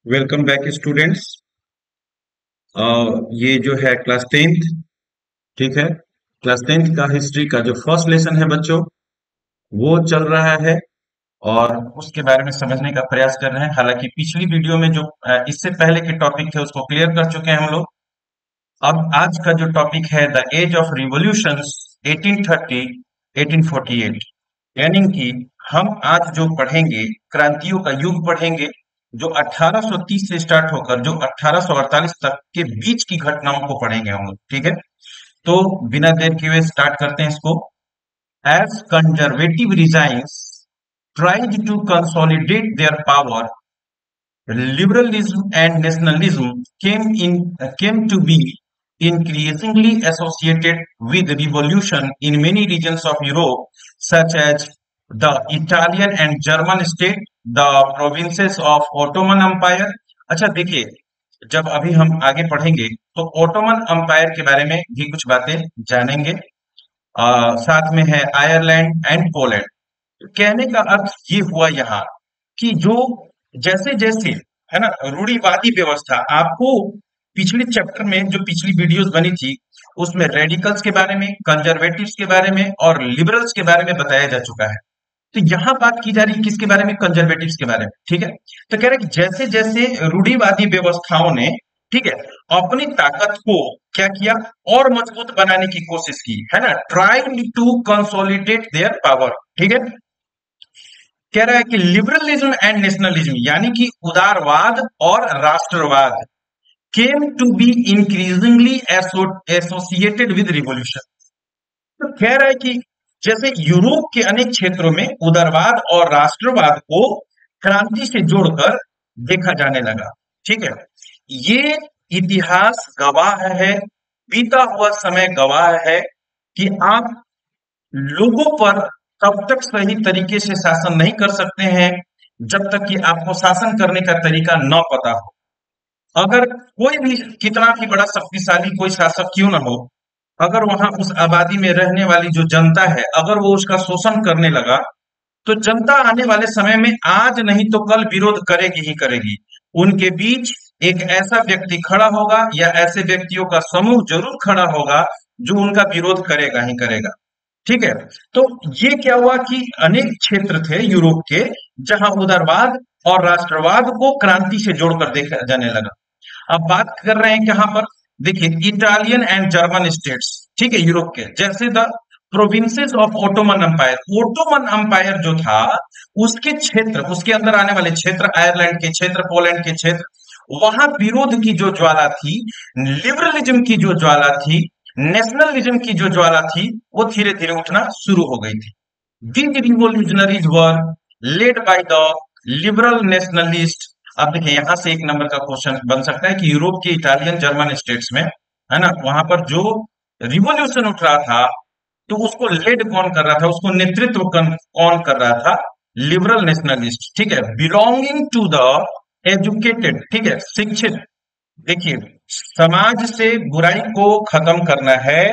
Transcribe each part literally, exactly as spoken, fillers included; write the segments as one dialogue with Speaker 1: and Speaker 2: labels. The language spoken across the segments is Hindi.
Speaker 1: Welcome back students. ये जो है क्लास टेंथ। ठीक है। क्लास टेंथ का हिस्ट्री का जो फर्स्ट लेसन है बच्चों, वो चल रहा है और उसके बारे में समझने का प्रयास कर रहे हैं। हालांकि पिछली वीडियो में जो अ, इससे पहले के टॉपिक थे उसको क्लियर कर चुके हैं हम लोग। अब आज का जो टॉपिक है the age of revolutions eighteen thirty eighteen forty eight, यानी कि हम आज जो पढ़ेंगे क्रांतियों का युग पढ़ेंगे, जो अठारह सौ तीस से स्टार्ट होकर जो अठारह सौ अड़तालीस तक के बीच की घटनाओं को पढ़ेंगे हम लोग। ठीक है। तो बिना देर किए हुए स्टार्ट करते हैं इसको। As conservative regimes tried to consolidate their power, liberalism and nationalism came in uh, came to be increasingly associated with revolution in many regions of Europe, such as the Italian and German state, the provinces of Ottoman Empire. अच्छा देखिए, जब अभी हम आगे पढ़ेंगे तो ओटोमन अंपायर के बारे में भी कुछ बातें जानेंगे। आ, साथ में है आयरलैंड एंड पोलैंड। कहने का अर्थ ये हुआ यहाँ कि जो जैसे जैसे है ना रूढ़िवादी व्यवस्था, आपको पिछले चैप्टर में जो पिछली वीडियोस बनी थी उसमें रेडिकल्स के बारे में, कंजर्वेटिव्स के बारे में और लिबरल्स के बारे में बताया जा चुका है। तो यहाँ बात की जा रही है किसके बारे में? कंजर्वेटिव्स के बारे में। ठीक है। तो कह रहे हैं कि जैसे जैसे रूढ़िवादी व्यवस्थाओं ने, ठीक है, अपनी ताकत को क्या किया और मजबूत बनाने की कोशिश की, है ना, tried to consolidate their power. ठीक है। कह रहा है कि लिबरलिज्म एंड नेशनलिज्म यानी कि उदारवाद और राष्ट्रवाद came to be increasingly associated with revolution. तो कह रहा है कि जैसे यूरोप के अनेक क्षेत्रों में उदारवाद और राष्ट्रवाद को क्रांति से जोड़कर देखा जाने लगा। ठीक है। ये इतिहास गवाह है, बीता हुआ समय गवाह है कि आप लोगों पर तब तक सही तरीके से शासन नहीं कर सकते हैं जब तक कि आपको शासन करने का तरीका न पता हो। अगर कोई भी कितना भी बड़ा शक्तिशाली कोई शासक क्यों ना हो, अगर वहां उस आबादी में रहने वाली जो जनता है अगर वो उसका शोषण करने लगा, तो जनता आने वाले समय में आज नहीं तो कल विरोध करेगी ही करेगी। उनके बीच एक ऐसा व्यक्ति खड़ा होगा या ऐसे व्यक्तियों का समूह जरूर खड़ा होगा जो उनका विरोध करेगा ही करेगा। ठीक है। तो ये क्या हुआ कि अनेक क्षेत्र थे यूरोप के जहां उदारवाद और राष्ट्रवाद को क्रांति से जोड़कर देखा जाने लगा। अब बात कर रहे हैं कहां पर? देखिए, इटालियन एंड जर्मन स्टेट्स, ठीक है, यूरोप के, जैसे the provinces of Ottoman empire. Ottoman empire जो था उसके क्षेत्र, उसके अंदर आने वाले क्षेत्र, आयरलैंड के क्षेत्र, पोलैंड के क्षेत्र, वहां विरोध की जो ज्वाला थी, लिबरलिज्म की जो ज्वाला थी, नेशनलिज्म की जो ज्वाला थी, वो धीरे धीरे उठना शुरू हो गई थी। These revolutionaries were led by the liberal nationalist. अब देखिए, यहां से एक नंबर का क्वेश्चन बन सकता है कि यूरोप के इटालियन जर्मन स्टेट्स में, है ना, वहां पर जो रिवोल्यूशन उठ रहा था तो उसको लेड कौन कर रहा था, उसको नेतृत्व कौन कर रहा था? Liberal nationalist. ठीक है। बिलोंगिंग टू द एजुकेटेड, ठीक है, शिक्षित। देखिए, समाज से बुराई को खत्म करना है,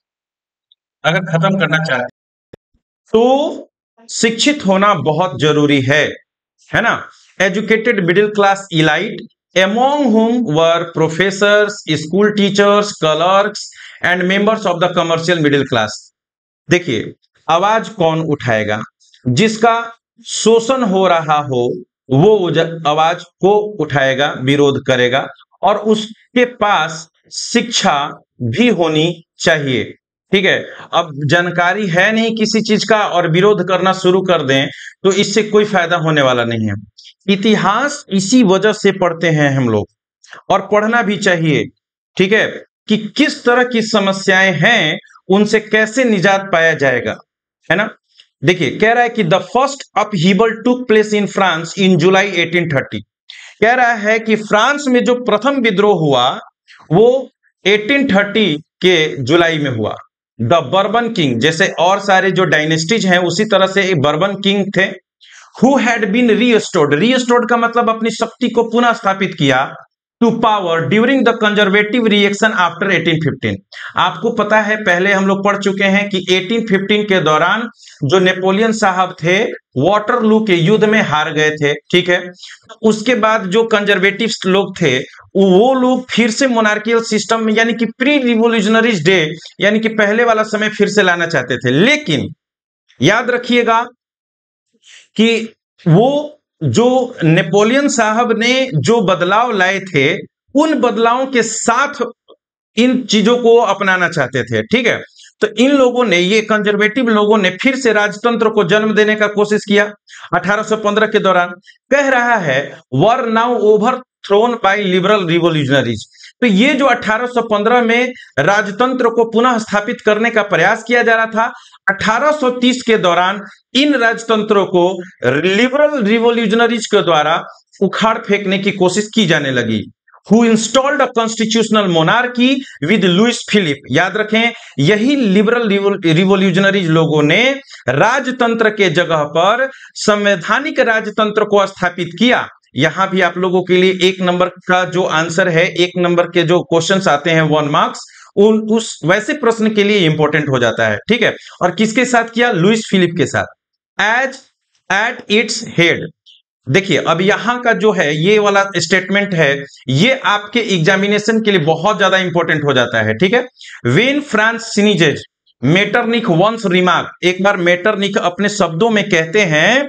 Speaker 1: अगर खत्म करना चाहते तो शिक्षित होना बहुत जरूरी है है ना। Educated middle class elite among whom were professors, school teachers, clerks and members of the commercial middle class। देखिए, आवाज कौन उठाएगा? जिसका शोषण हो रहा हो वो आवाज को उठाएगा, विरोध करेगा, और उसके पास शिक्षा भी होनी चाहिए। ठीक है। अब जानकारी है नहीं किसी चीज का और विरोध करना शुरू कर दें तो इससे कोई फायदा होने वाला नहीं है। इतिहास इसी वजह से पढ़ते हैं हम लोग, और पढ़ना भी चाहिए। ठीक है, कि किस तरह की समस्याएं हैं, उनसे कैसे निजात पाया जाएगा, है ना। देखिए, कह रहा है कि the first upheaval took place in France in July eighteen thirty. कह रहा है कि फ्रांस में जो प्रथम विद्रोह हुआ वो एटीन थर्टी के जुलाई में हुआ। द बर्बन किंग, जैसे और सारे जो डायनेस्टीज हैं उसी तरह से एक बर्बन किंग थे, who had been restored. Restored का मतलब अपनी शक्ति को पुनः स्थापित किया, to power during the conservative reaction after eighteen fifteen. आपको पता है, पहले हम लोग पढ़ चुके हैं कि एटीन फिफ्टीन के दौरान जो नेपोलियन साहब थे वाटरलू के युद्ध में हार गए थे, ठीक है। उसके बाद जो कंजर्वेटिव लोग थे वो लोग फिर से मोनार्कियल सिस्टम में यानी कि प्री रिवोल्यूशनरीज डे यानी कि पहले वाला समय फिर से लाना चाहते थे, लेकिन याद रखिएगा कि वो जो नेपोलियन साहब ने जो बदलाव लाए थे उन बदलावों के साथ इन चीजों को अपनाना चाहते थे, ठीक है। तो इन लोगों ने, ये कंजर्वेटिव लोगों ने फिर से राजतंत्र को जन्म देने का कोशिश किया अठारह सौ पंद्रह के दौरान। कह रहा है were now overthrown by liberal revolutionaries. तो ये जो अठारह सौ पंद्रह में राजतंत्र को पुनः स्थापित करने का प्रयास किया जा रहा था, अठारह सौ तीस के दौरान इन राजतंत्रों को लिबरल रिवोल्यूशनरीज के द्वारा उखाड़ फेंकने की कोशिश की जाने लगी। Who installed a constitutional monarchy with Louis Philippe. याद रखें, यही लिबरल रिवोल्यूशनरीज लोगों ने राजतंत्र के जगह पर संवैधानिक राजतंत्र को स्थापित किया। यहां भी आप लोगों के लिए एक नंबर का जो आंसर है, एक नंबर के जो क्वेश्चंस आते हैं वन मार्क्स, उन उस वैसे प्रश्न के लिए इंपॉर्टेंट हो जाता है, ठीक है। और किसके साथ किया? लुइस फिलिप के साथ। As at its head. देखिए अब यहां का जो है ये वाला स्टेटमेंट है, ये आपके एग्जामिनेशन के लिए बहुत ज्यादा इंपॉर्टेंट हो जाता है, ठीक है। When France sneezes Metternich once remarked. एक बार मेटरनिक अपने शब्दों में कहते हैं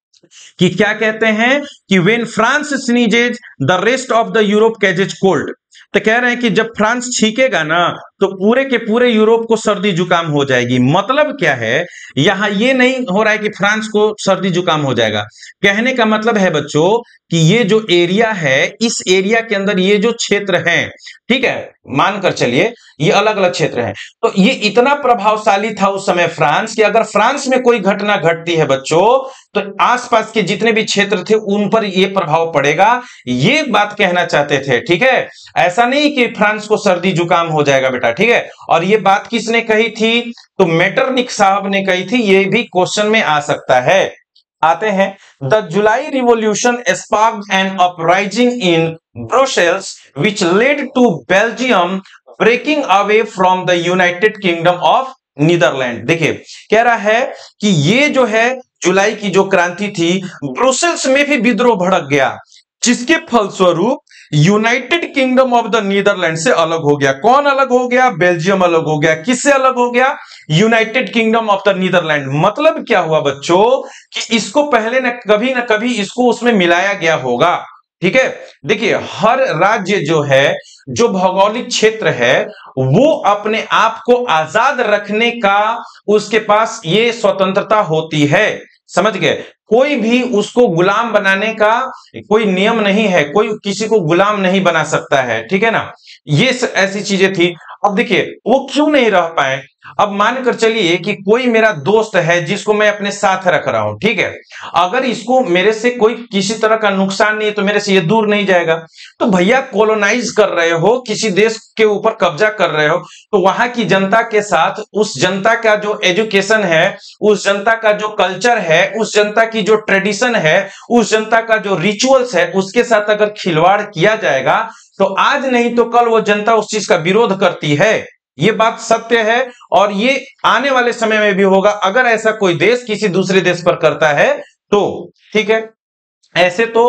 Speaker 1: कि क्या कहते हैं कि when France sneezes the rest of the Europe catches cold. तो कह रहे हैं कि जब फ्रांस छींकेगा ना तो पूरे के पूरे यूरोप को सर्दी जुकाम हो जाएगी। मतलब क्या है, यहां ये नहीं हो रहा है कि फ्रांस को सर्दी जुकाम हो जाएगा। कहने का मतलब है बच्चों कि ये जो एरिया है, इस एरिया के अंदर ये जो क्षेत्र है, ठीक है, मानकर चलिए ये अलग अलग क्षेत्र हैं, तो ये इतना प्रभावशाली था उस समय फ्रांस कि अगर फ्रांस में कोई घटना घटती है बच्चों तो आसपास के जितने भी क्षेत्र थे उन पर ये प्रभाव पड़ेगा। ये बात कहना चाहते थे, ठीक है। ऐसा नहीं कि फ्रांस को सर्दी जुकाम हो जाएगा बेटा, ठीक है। और ये बात किसने कही थी? तो मेटरनिक साहब ने कही थी। ये भी क्वेश्चन में आ सकता है। आते हैं, the July revolution sparked an uprising in Brussels which led to Belgium breaking away from the United Kingdom of Netherland. देखिए कह रहा है कि ये जो है जुलाई की जो क्रांति थी, ब्रुसेल्स में भी विद्रोह भड़क गया, जिसके फलस्वरूप United Kingdom of the Netherland से अलग हो गया। कौन अलग हो गया? बेल्जियम अलग हो गया। किससे अलग हो गया? United Kingdom of the Netherland. मतलब क्या हुआ बच्चों कि इसको पहले न कभी न कभी इसको उसमें मिलाया गया होगा, ठीक है। देखिए हर राज्य जो है, जो भौगोलिक क्षेत्र है, वो अपने आप को आजाद रखने का उसके पास ये स्वतंत्रता होती है, समझ गए। कोई भी उसको गुलाम बनाने का कोई नियम नहीं है, कोई किसी को गुलाम नहीं बना सकता है, ठीक है ना। ये ऐसी चीजें थी। अब देखिए वो क्यों नहीं रह पाए। अब मानकर चलिए कि कोई मेरा दोस्त है जिसको मैं अपने साथ रख रहा हूं, ठीक है। अगर इसको मेरे से कोई किसी तरह का नुकसान नहीं है तो मेरे से ये दूर नहीं जाएगा। तो भैया कॉलोनाइज कर रहे हो, किसी देश के ऊपर कब्जा कर रहे हो, तो वहां की जनता के साथ, उस जनता का जो एजुकेशन है, उस जनता का जो कल्चर है, उस जनता की जो ट्रेडिशन है, उस जनता का जो रिचुअल्स है, उसके साथ अगर खिलवाड़ किया जाएगा तो आज नहीं तो कल वो जनता उस चीज का विरोध करती है। ये बात सत्य है और ये आने वाले समय में भी होगा अगर ऐसा कोई देश किसी दूसरे देश पर करता है तो, ठीक है। ऐसे तो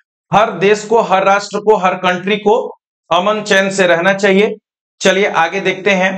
Speaker 1: हर देश को, हर राष्ट्र को, हर कंट्री को अमन चैन से रहना चाहिए। चलिए आगे देखते हैं।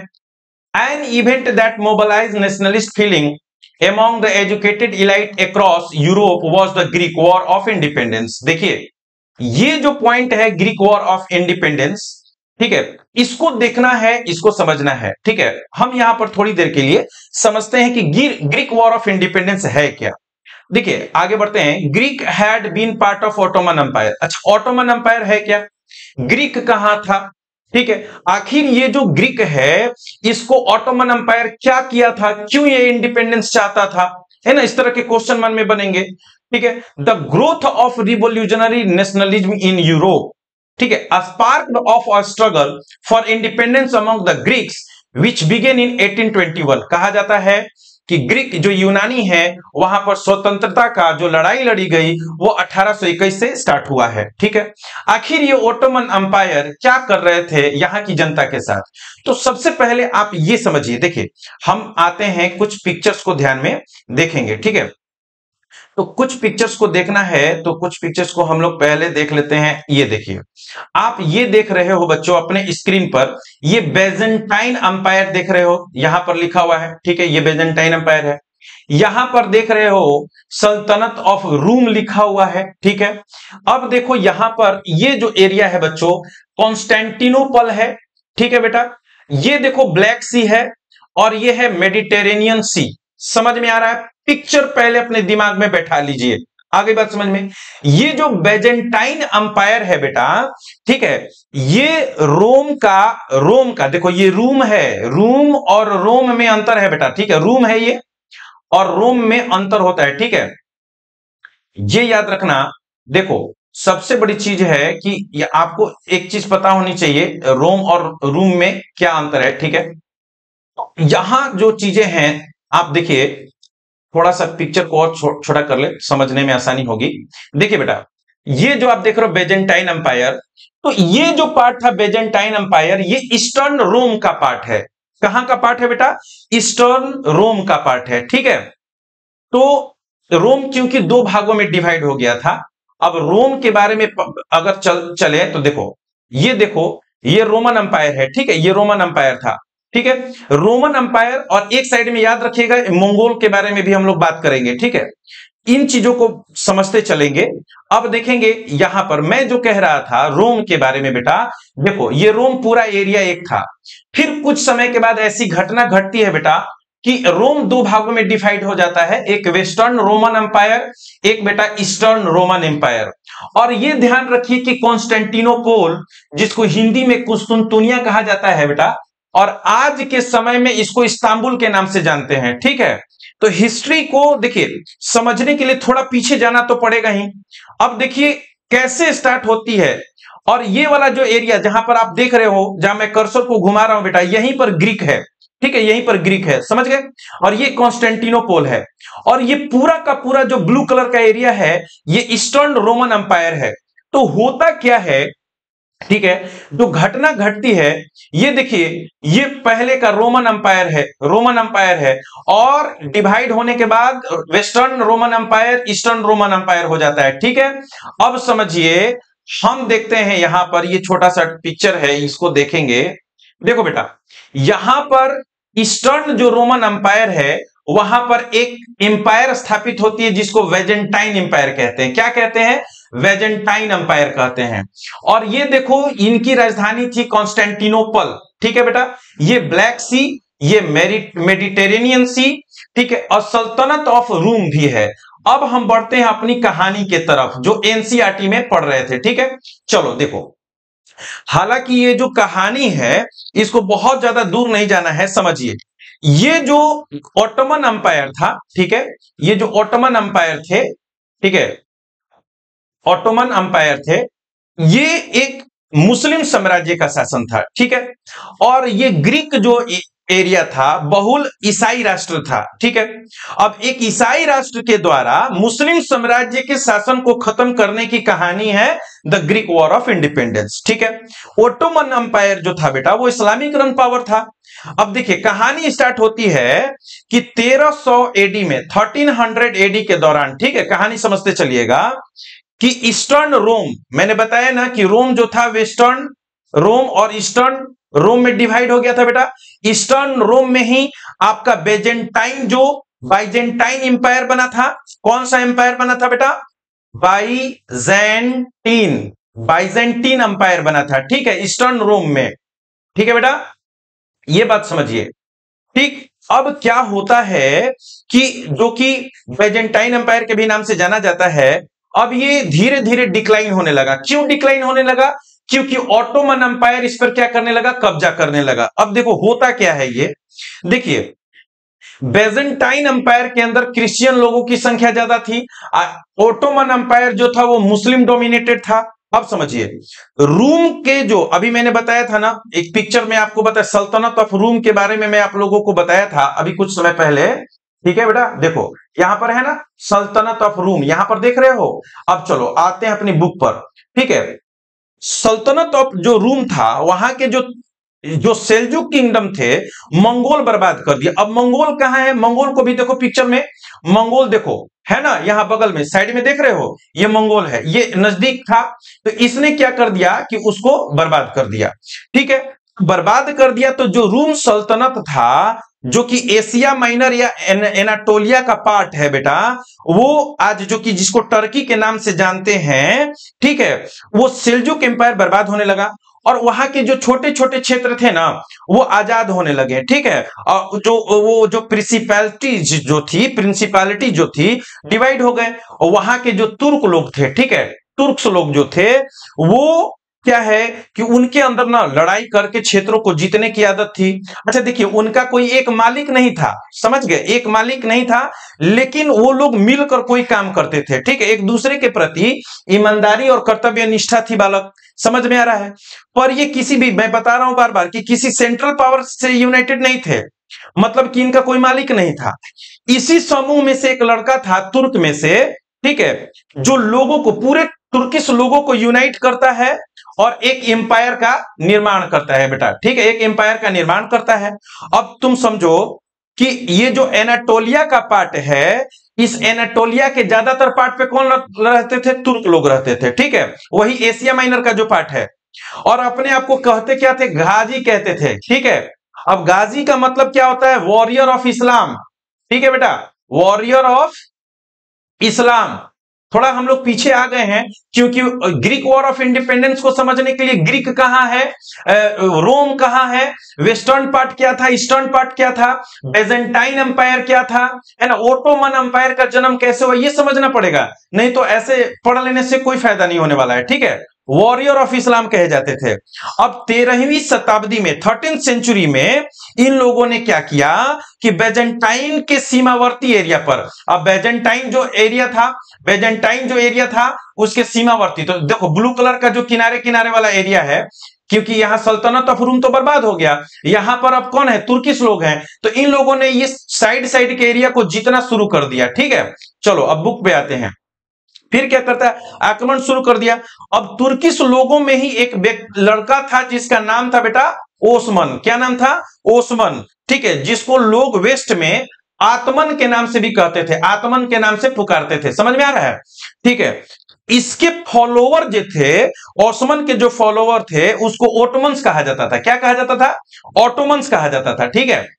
Speaker 1: An event that mobilise nationalist feeling among the educated elite across Europe was the Greek War of Independence। देखिए ये जो पॉइंट है ग्रीक वॉर ऑफ इंडिपेंडेंस, ठीक है, इसको देखना है, इसको समझना है, ठीक है। हम यहां पर थोड़ी देर के लिए समझते हैं कि ग्रीक वॉर ऑफ इंडिपेंडेंस है क्या। देखिए आगे बढ़ते हैं। Greek had been part of Ottoman empire. अच्छा ऑटोमन एम्पायर है क्या? ग्रीक कहां था, ठीक है। आखिर ये जो ग्रीक है इसको ऑटोमन एम्पायर क्या किया था, क्यों ये इंडिपेंडेंस चाहता था, है ना। इस तरह के क्वेश्चन मन में बनेंगे, ठीक है। The growth of revolutionary nationalism in Europe, ठीक है, a spark of a struggle for independence among the Greeks which began in eighteen twenty one. कहा जाता है कि ग्रीक जो यूनानी है वहां पर स्वतंत्रता का जो लड़ाई लड़ी गई वो अठारह सौ इक्कीस से स्टार्ट हुआ है। ठीक है, आखिर ये ओटोमन अंपायर क्या कर रहे थे यहां की जनता के साथ? तो सबसे पहले आप ये समझिए, देखिए हम आते हैं कुछ पिक्चर्स को ध्यान में देखेंगे। ठीक है, तो कुछ पिक्चर्स को देखना है तो कुछ पिक्चर्स को हम लोग पहले देख लेते हैं। ये देखिए, आप ये देख रहे हो बच्चों अपने स्क्रीन पर, ये बेजेंटाइन अंपायर देख रहे हो, यहां पर लिखा हुआ है। ठीक है, ये बेजेंटाइन अंपायर है। यहां पर देख रहे हो सल्तनत ऑफ रूम लिखा हुआ है। ठीक है, अब देखो यहां पर ये जो एरिया है बच्चों कॉन्स्टेंटिनोपल है। ठीक है बेटा, ये देखो ब्लैक सी है और ये है मेडिटेरेनियन सी। समझ में आ रहा है? पिक्चर पहले अपने दिमाग में बैठा लीजिए, आगे बात समझ में। ये जो बेजेंटाइन अंपायर है बेटा, ठीक है, ये रोम का रोम का देखो ये रूम है, रूम और रोम में अंतर है बेटा। ठीक है, रूम है ये और रोम में अंतर होता है। ठीक है, ये याद रखना। देखो सबसे बड़ी चीज है कि ये आपको एक चीज पता होनी चाहिए, रोम और रूम में क्या अंतर है। ठीक है, यहां जो चीजें हैं आप देखिए, थोड़ा सा पिक्चर को और छो, छोटा कर ले, समझने में आसानी होगी। देखिए बेटा, ये जो आप देख रहे हो बेजेंटाइन अंपायर, तो ये जो पार्ट था बेजेंटाइन अंपायर, ये ईस्टर्न रोम का पार्ट है। कहां का पार्ट है बेटा? ईस्टर्न रोम का पार्ट है। ठीक है, तो रोम क्योंकि दो भागों में डिवाइड हो गया था। अब रोम के बारे में अगर चल चले तो देखो, ये देखो ये रोमन अंपायर है। ठीक है, ये रोमन अंपायर था। ठीक है, रोमन अंपायर, और एक साइड में याद रखिएगा मंगोल के बारे में भी हम लोग बात करेंगे। ठीक है, इन चीजों को समझते चलेंगे। अब देखेंगे यहां पर मैं जो कह रहा था रोम के बारे में बेटा, देखो ये रोम पूरा एरिया एक था। फिर कुछ समय के बाद ऐसी घटना घटती है बेटा कि रोम दो भागों में डिवाइड हो जाता है, एक वेस्टर्न रोमन एम्पायर, एक बेटा ईस्टर्न रोमन एम्पायर। और ये ध्यान रखिए कि कॉन्स्टेंटिनोपोल, जिसको हिंदी में कुस्तुनतुनिया कहा जाता है बेटा, और आज के समय में इसको इस्तांबुल के नाम से जानते हैं। ठीक है, तो हिस्ट्री को देखिए समझने के लिए थोड़ा पीछे जाना तो पड़ेगा ही। अब देखिए कैसे स्टार्ट होती है, और ये वाला जो एरिया जहां पर आप देख रहे हो, जहां मैं कर्सर को घुमा रहा हूं बेटा, यहीं पर ग्रीक है। ठीक है, यहीं पर ग्रीक है, समझ गए? और ये कॉन्स्टेंटिनोपोल है, और ये पूरा का पूरा जो ब्लू कलर का एरिया है ये ईस्टर्न रोमन एम्पायर है। तो होता क्या है, ठीक है, जो घटना घटती है, ये देखिए ये पहले का रोमन एम्पायर है, रोमन एम्पायर है, और डिवाइड होने के बाद western Roman empire eastern Roman empire हो जाता है। ठीक है, अब समझिए, हम देखते हैं यहां पर ये छोटा सा पिक्चर है, इसको देखेंगे। देखो बेटा, यहां पर ईस्टर्न जो रोमन एम्पायर है वहां पर एक एम्पायर स्थापित होती है जिसको वेजेंटाइन एम्पायर कहते हैं। क्या कहते हैं? वेजेंटाइन एम्पायर कहते हैं। और ये देखो इनकी राजधानी थी कॉन्स्टेंटिनोपल। ठीक है बेटा, ये ब्लैक सी, ये मेडिटेरेनियन सी, ठीक है, और सल्तनत ऑफ रूम भी है। अब हम बढ़ते हैं अपनी कहानी के तरफ जो एनसीईआरटी में पढ़ रहे थे। ठीक है, चलो देखो, हालांकि ये जो कहानी है इसको बहुत ज्यादा दूर नहीं जाना है, समझिए। ये जो ऑटोमन एम्पायर था, ठीक है, ये जो ऑटोमन एम्पायर थे, ठीक है, ऑटोमन एम्पायर थे, ये एक मुस्लिम साम्राज्य का शासन था। ठीक है, और ये ग्रीक जो एरिया था बहुल ईसाई राष्ट्र था। ठीक है, अब एक ईसाई राष्ट्र के द्वारा मुस्लिम साम्राज्य के शासन को खत्म करने की कहानी है the Greek war of independence. ठीक है, ओटोमन एम्पायर जो था बेटा वो इस्लामिक रन पावर था। अब देखिए कहानी स्टार्ट होती है कि तेरह सौ एडी में, तेरह सौ एडी के दौरान, ठीक है, कहानी समझते चलिएगा कि ईस्टर्न रोम, मैंने बताया ना कि रोम जो था वेस्टर्न रोम और ईस्टर्न रोम में डिवाइड हो गया था बेटा। ईस्टर्न रोम में ही आपका बेजेंटाइन जो बाइजेंटाइन एम्पायर बना था। कौन सा एम्पायर बना था बेटा? बाइजेंटीन, बाइजेंटीन एम्पायर बना था। ठीक है, ईस्टर्न रोम में। ठीक है बेटा, ये बात समझिए। ठीक, अब क्या होता है कि जो कि बाइजेंटाइन एम्पायर के भी नाम से जाना जाता है, अब ये धीरे धीरे डिक्लाइन होने लगा। क्यों डिक्लाइन होने लगा? क्योंकि ऑटोमन एम्पायर इस पर क्या करने लगा? कब्जा करने लगा। अब देखो होता क्या है, ये देखिए, बेजेंटाइन एम्पायर के अंदर क्रिश्चियन लोगों की संख्या ज्यादा थी, ऑटोमन एम्पायर जो था वो मुस्लिम डोमिनेटेड था। अब समझिए, रूम के जो अभी मैंने बताया था ना, एक पिक्चर में आपको बताया, सल्तनत ऑफ रूम के बारे में मैं आप लोगों को बताया था अभी कुछ समय पहले, ठीक है बेटा, देखो यहां पर है ना सल्तनत ऑफ रूम, यहां पर देख रहे हो। अब चलो आते हैं अपनी बुक पर। ठीक है, सल्तनत ऑफ जो रूम था, वहां के जो जो सेल्जुक किंगडम थे, मंगोल बर्बाद कर दिया। अब मंगोल कहां है, मंगोल को भी देखो पिक्चर में, मंगोल देखो है ना यहां बगल में साइड में देख रहे हो, ये मंगोल है, ये नजदीक था। तो इसने क्या कर दिया कि उसको बर्बाद कर दिया। ठीक है, बर्बाद कर दिया तो जो रूम सल्तनत था, जो कि एशिया माइनर या एन, एनाटोलिया का पार्ट है बेटा, वो आज जो कि जिसको टर्की के नाम से जानते हैं, ठीक है, वो सेल्जुक एम्पायर बर्बाद होने लगा। और वहां के जो छोटे छोटे क्षेत्र थे ना, वो आजाद होने लगे। ठीक है, और जो वो जो प्रिंसिपैलिटी जो थी प्रिंसिपैलिटी जो थी डिवाइड हो गए। और वहां के जो तुर्क लोग थे, ठीक है, तुर्क्स लोग जो थे, वो क्या है कि उनके अंदर ना लड़ाई करके क्षेत्रों को जीतने की आदत थी। अच्छा देखिए, उनका कोई एक मालिक नहीं था, समझ गए, एक मालिक नहीं था, लेकिन वो लोग मिलकर कोई काम करते थे। ठीक है, एक दूसरे के प्रति ईमानदारी और कर्तव्य निष्ठा थी बालक, समझ में आ रहा है। पर ये किसी भी, मैं बता रहा हूं बार बार कि किसी सेंट्रल पावर से यूनाइटेड नहीं थे, मतलब कि इनका कोई मालिक नहीं था। इसी समूह में से एक लड़का था तुर्क में से, ठीक है, जो लोगों को, पूरे तुर्किश लोगों को यूनाइट करता है और एक एम्पायर का निर्माण करता है बेटा। ठीक है, एक एम्पायर का निर्माण करता है। अब तुम समझो कि ये जो एनाटोलिया का पार्ट है, इस एनाटोलिया के ज्यादातर पार्ट पे कौन रहते थे, तुर्क लोग रहते थे। ठीक है, वही एशिया माइनर का जो पार्ट है। और अपने आप को कहते क्या थे, गाजी कहते थे। ठीक है, अब गाजी का मतलब क्या होता है, वॉरियर ऑफ इस्लाम। ठीक है बेटा, वॉरियर ऑफ इस्लाम। थोड़ा हम लोग पीछे आ गए हैं, क्योंकि ग्रीक वॉर ऑफ इंडिपेंडेंस को समझने के लिए ग्रीक कहां है, रोम कहां है, वेस्टर्न पार्ट क्या था, ईस्टर्न पार्ट क्या था, बेजेंटाइन एम्पायर क्या था, है ना, ओटोमन एम्पायर का जन्म कैसे हुआ, ये समझना पड़ेगा, नहीं तो ऐसे पढ़ लेने से कोई फायदा नहीं होने वाला है। ठीक है, वॉरियर ऑफ इस्लाम कहे जाते थे। अब तेरहवीं शताब्दी में, थर्टीन सेंचुरी में, इन लोगों ने क्या किया कि बेजेंटाइन के सीमावर्ती एरिया पर, अब बेजेंटाइन जो एरिया था, बेजेंटाइन जो एरिया था उसके सीमावर्ती, तो देखो ब्लू कलर का जो किनारे किनारे वाला एरिया है, क्योंकि यहां सल्तनत ऑफ रूम तो बर्बाद हो गया, यहां पर अब कौन है, तुर्किश लोग हैं। तो इन लोगों ने ये साइड साइड के एरिया को जीतना शुरू कर दिया। ठीक है, चलो अब बुक पे आते हैं। फिर क्या करता है, आक्रमण शुरू कर दिया। अब तुर्किश लोगों में ही एक लड़का था जिसका नाम था बेटा ओस्मन। क्या नाम था, ओस्मन। ठीक है, जिसको लोग वेस्ट में आत्मन के नाम से भी कहते थे, आत्मन के नाम से पुकारते थे, समझ में आ रहा है। ठीक है, इसके फॉलोवर जो थे, ओस्मन के जो फॉलोवर थे, उसको ओटोमन्स कहा जाता था। क्या कहा जाता था, ओटोमन्स कहा जाता था। ठीक है,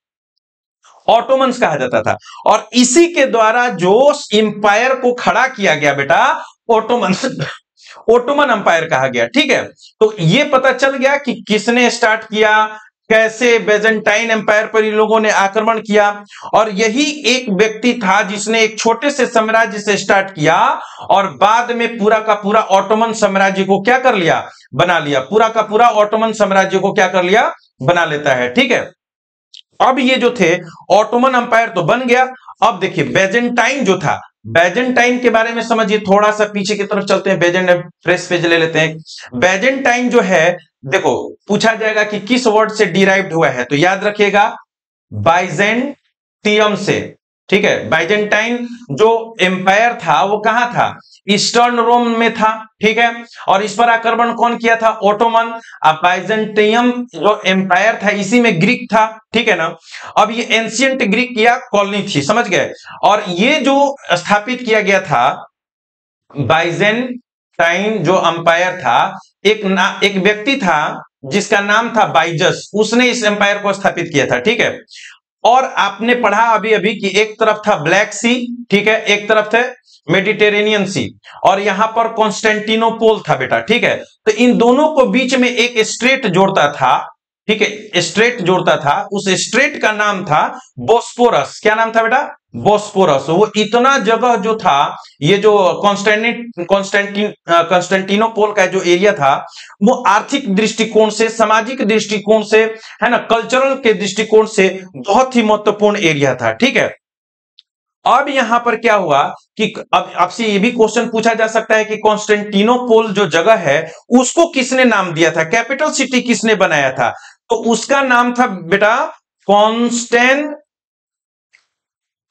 Speaker 1: ऑटोमन्स कहा जाता था। और इसी के द्वारा जो एम्पायर को खड़ा किया गया बेटा, ओटोमन्स, ओटोमन एम्पायर कहा गया। ठीक है, तो ये पता चल गया कि किसने स्टार्ट किया, कैसे बेजेंटाइन एम्पायर पर इन लोगों ने आक्रमण किया। और यही एक व्यक्ति था जिसने एक छोटे से साम्राज्य से स्टार्ट किया और बाद में पूरा का पूरा ऑटोमन साम्राज्य को क्या कर लिया, बना लिया। पूरा का पूरा ऑटोमन साम्राज्य को क्या कर लिया, बना लेता है। ठीक है, अब ये जो थे ऑटोमन एम्पायर तो बन गया। अब देखिए बेजेंटाइन जो था, बेजेंटाइन के बारे में समझिए, थोड़ा सा पीछे की तरफ चलते हैं, बेजेंटाइन फ्रेश पेज ले लेते हैं। बेजेंटाइन जो है, देखो पूछा जाएगा कि किस वर्ड से डिराइव्ड हुआ है, तो याद रखिएगा बाइजेंटियम से। ठीक है, बाइजेंटाइन जो एम्पायर था वो कहां था, ईस्टर्न रोम में था। ठीक है, और इस पर आक्रमण कौन किया था, ओटोमन। अब बाइजेंटियम जो एम्पायर था इसी में ग्रीक था। ठीक है ना, अब ये एंशियंट ग्रीक या कॉलोनी थी, समझ गए। और ये जो स्थापित किया गया था बाइजेंटाइन जो एम्पायर था, एक ना, एक व्यक्ति था जिसका नाम था बाइजस, उसने इस एम्पायर को स्थापित किया था। ठीक है, और आपने पढ़ा अभी अभी कि एक तरफ था ब्लैक सी, ठीक है, एक तरफ थे मेडिटेरेनियन सी, और यहां पर कॉन्स्टेंटिनोपोल था बेटा। ठीक है, तो इन दोनों को बीच में एक स्ट्रेट जोड़ता था। ठीक है, स्ट्रेट जोड़ता था, उस स्ट्रेट का नाम था बोस्पोरस। क्या नाम था बेटा, बोस्पोरस। वो इतना जगह जो था, ये जो कॉन्स्टेंटिन कॉन्स्टेंटिन कॉन्स्टेंटिनोपोल का जो एरिया था, वो आर्थिक दृष्टिकोण से, सामाजिक दृष्टिकोण से, है ना, कल्चरल के दृष्टिकोण से बहुत ही महत्वपूर्ण एरिया था। ठीक है, अब यहां पर क्या हुआ कि अब आपसे ये भी क्वेश्चन पूछा जा सकता है कि कॉन्स्टेंटिनोपोल जो जगह है उसको किसने नाम दिया था, कैपिटल सिटी किसने बनाया था, तो उसका नाम था बेटा कॉन्स्टेंटिनोपल।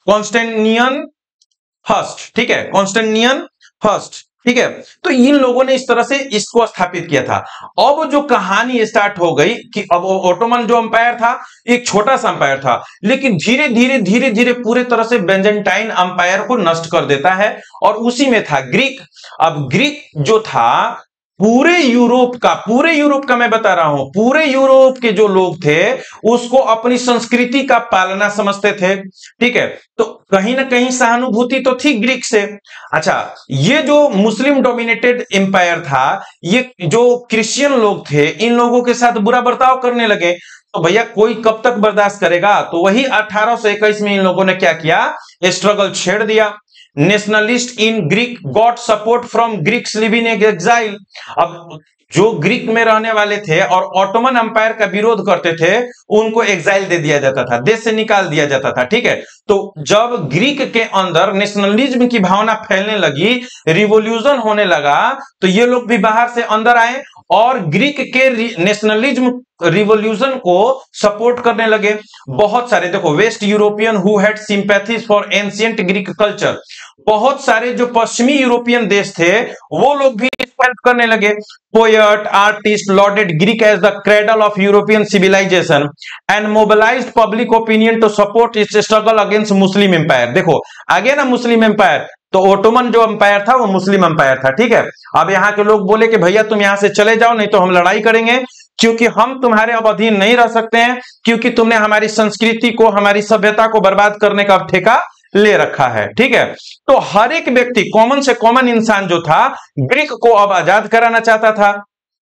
Speaker 1: कॉन्स्टेंटिनियन फर्स्ट, ठीक है, कॉन्स्टेंटिनियन फर्स्ट, ठीक है। तो इन लोगों ने इस तरह से इसको स्थापित किया था। अब जो कहानी स्टार्ट हो गई कि अब ओटोमन जो अंपायर था एक छोटा सा अंपायर था, लेकिन धीरे धीरे धीरे धीरे पूरे तरह से बेंजेंटाइन अंपायर को नष्ट कर देता है, और उसी में था ग्रीक। अब ग्रीक जो था पूरे यूरोप का, पूरे यूरोप का मैं बता रहा हूं, पूरे यूरोप के जो लोग थे उसको अपनी संस्कृति का पालना समझते थे, ठीक है। तो कहीं ना कहीं सहानुभूति तो थी ग्रीक से। अच्छा, ये जो मुस्लिम डोमिनेटेड एम्पायर था, ये जो क्रिश्चियन लोग थे इन लोगों के साथ बुरा बर्ताव करने लगे। तो भैया कोई कब तक बर्दाश्त करेगा? तो वही अठारह सौ इक्कीस में इन लोगों ने क्या किया, स्ट्रगल छेड़ दिया। Nationalist in Greek got support from Greeks living in exile. अब जो ग्रीक में रहने वाले थे और ऑटोमन अंपायर का विरोध करते थे उनको एग्जाइल दे दिया जाता था, देश से निकाल दिया जाता था, ठीक है। तो जब ग्रीक के अंदर नेशनलिज्म की भावना फैलने लगी, रिवॉल्यूशन होने लगा, तो ये लोग भी बाहर से अंदर आए और ग्रीक के नेशनलिज्म रिवॉल्यूशन को सपोर्ट करने लगे। बहुत सारे देखो west European who had sympathies for ancient Greek culture, बहुत सारे जो पश्चिमी यूरोपियन देश थे वो लोग भी हेल्प करने लगे। Poet artist lauded Greek as the cradle of European civilisation and mobilised public opinion to support its struggle against Muslim empire. देखो आगे ना मुस्लिम एम्पायर, तो ओटोमन जो अंपायर था वो मुस्लिम अंपायर था, ठीक है। अब यहाँ के लोग बोले कि भैया तुम यहां से चले जाओ नहीं तो हम लड़ाई करेंगे, क्योंकि हम तुम्हारे अब अधीन नहीं रह सकते हैं, क्योंकि तुमने हमारी संस्कृति को, हमारी सभ्यता को बर्बाद करने का ठेका ले रखा है, ठीक है। तो हर एक व्यक्ति, कॉमन से कॉमन इंसान जो था, ग्रीक को अब आजाद कराना चाहता था।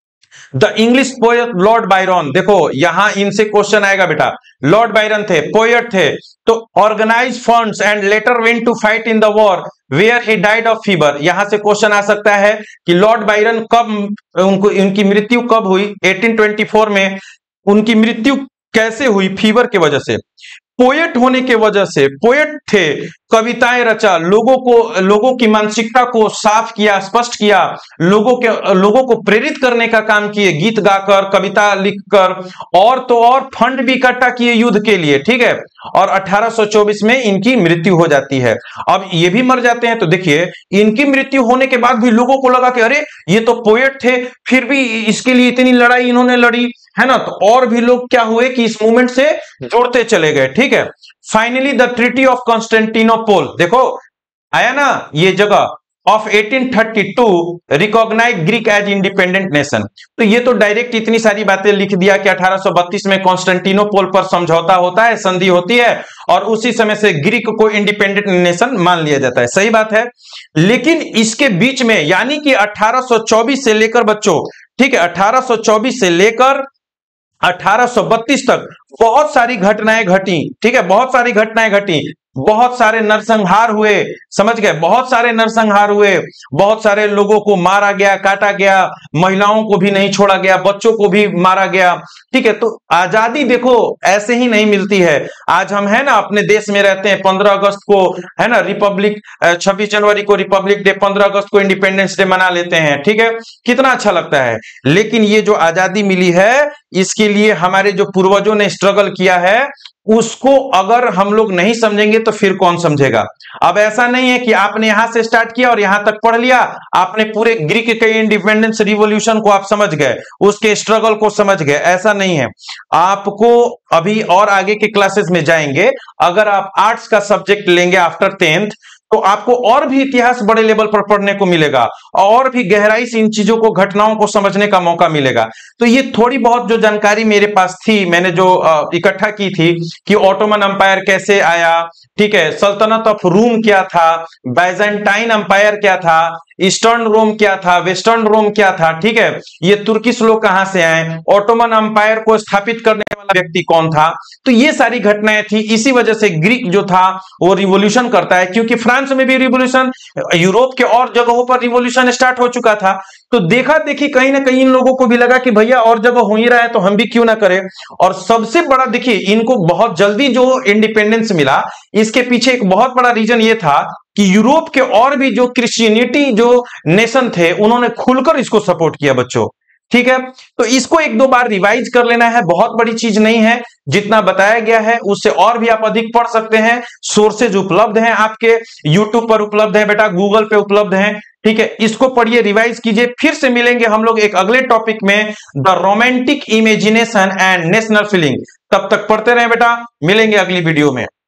Speaker 1: The English poet Lord Byron, देखो यहां इनसे क्वेश्चन आएगा बेटा, लॉर्ड बायरन थे, पोएट थे, तो organise funds and later went to fight in the war where he died of fever. यहां से क्वेश्चन आ सकता है कि लॉर्ड बायरन कब, उनको उनकी मृत्यु कब हुई? अठारह सौ चौबीस में उनकी मृत्यु कैसे हुई? फीवर की वजह से। पोएट होने के वजह से, पोएट थे, कविताएं रचा, लोगों को, लोगों की मानसिकता को साफ किया, स्पष्ट किया, लोगों के लोगों को प्रेरित करने का काम किए, गीत गाकर, कविता लिखकर, और तो और फंड भी इकट्ठा किए युद्ध के लिए, ठीक है। और अठारह सौ चौबीस में इनकी मृत्यु हो जाती है। अब ये भी मर जाते हैं, तो देखिए इनकी मृत्यु होने के बाद भी लोगों को लगा कि अरे ये तो पोएट थे, फिर भी इसके लिए इतनी लड़ाई इन्होंने लड़ी, है ना। तो और भी लोग क्या हुए कि इस मूवमेंट से जुड़ते चले गए, ठीक है। Finally the treaty of Constantinople, देखो आया ना ये जगह, ऑफ अठारह सौ बत्तीस recognise Greek as independent nation. तो ये तो डायरेक्ट इतनी सारी बातें लिख दिया कि अठारह सौ बत्तीस में कॉन्स्टेंटिनोपोल पर समझौता होता है, संधि होती है, और उसी समय से ग्रीक को इंडिपेंडेंट नेशन मान लिया जाता है। सही बात है, लेकिन इसके बीच में यानी कि अठारह सौ चौबीस से लेकर बच्चों, ठीक है, अठारह सौ चौबीस से लेकर अठारह सौ बत्तीस तक बहुत सारी घटनाएं घटी, ठीक है, बहुत सारी घटनाएं घटी, बहुत सारे नरसंहार हुए, समझ गए, बहुत सारे नरसंहार हुए, बहुत सारे लोगों को मारा गया, काटा गया, महिलाओं को भी नहीं छोड़ा गया, बच्चों को भी मारा गया, ठीक है। तो आजादी देखो ऐसे ही नहीं मिलती है। आज हम है ना अपने देश में रहते हैं, पंद्रह अगस्त को है ना रिपब्लिक, छब्बीस जनवरी को रिपब्लिक डे, पंद्रह अगस्त को इंडिपेंडेंस डे मना लेते हैं, ठीक है, कितना अच्छा लगता है। लेकिन ये जो आजादी मिली है इसके लिए हमारे जो पूर्वजों ने स्ट्रगल किया है उसको अगर हम लोग नहीं समझेंगे तो फिर कौन समझेगा। अब ऐसा नहीं है कि आपने यहां से स्टार्ट किया और यहां तक पढ़ लिया, आपने पूरे ग्रीक के इंडिपेंडेंस रिवॉल्यूशन को आप समझ गए, उसके स्ट्रगल को समझ गए, ऐसा नहीं है। आपको अभी और आगे के क्लासेस में जाएंगे, अगर आप आर्ट्स का सब्जेक्ट लेंगे आफ्टर टेंथ तो आपको और भी इतिहास बड़े लेवल पर पढ़ने को मिलेगा, और भी गहराई से इन चीजों को, घटनाओं को समझने का मौका मिलेगा। तो ये थोड़ी बहुत जो जानकारी मेरे पास थी, मैंने जो इकट्ठा की थी कि ऑटोमन अंपायर कैसे आया, ठीक है, सल्तनत ऑफ रूम क्या था, बाइजेंटाइन अंपायर क्या था, ईस्टर्न रोम क्या था, वेस्टर्न रोम क्या था, ठीक है, ये तुर्किश लोग कहां से आए, ऑटोमन अंपायर को स्थापित करने वाला व्यक्ति कौन था। तो ये सारी घटनाएं थी, इसी वजह से ग्रीक जो था वो रिवॉल्यूशन करता है, क्योंकि फ्रांस में भी रिवॉल्यूशन, यूरोप के और जगहों पर रिवॉल्यूशन स्टार्ट हो चुका था। तो देखा देखी कहीं ना कहीं इन लोगों को भी लगा कि भैया और जगह हो ही रहा है तो हम भी क्यों ना करें। और सबसे बड़ा देखिए इनको बहुत जल्दी जो इंडिपेंडेंस मिला, इसके पीछे एक बहुत बड़ा रीजन ये था कि यूरोप के और भी जो क्रिश्चियनिटी जो नेशन थे उन्होंने खुलकर इसको सपोर्ट किया बच्चों,
Speaker 2: ठीक है, तो इसको एक दो बार रिवाइज कर लेना है, बहुत बड़ी चीज नहीं है, जितना बताया गया है उससे और भी आप अधिक पढ़ सकते हैं। सोर्सेज उपलब्ध हैं, आपके यूट्यूब पर उपलब्ध है बेटा, गूगल पे उपलब्ध है। ठीक है, इसको पढ़िए, रिवाइज कीजिए। फिर से मिलेंगे हम लोग एक अगले टॉपिक में, the romantic imagination and national feeling. तब तक पढ़ते रहे बेटा, मिलेंगे अगली वीडियो में।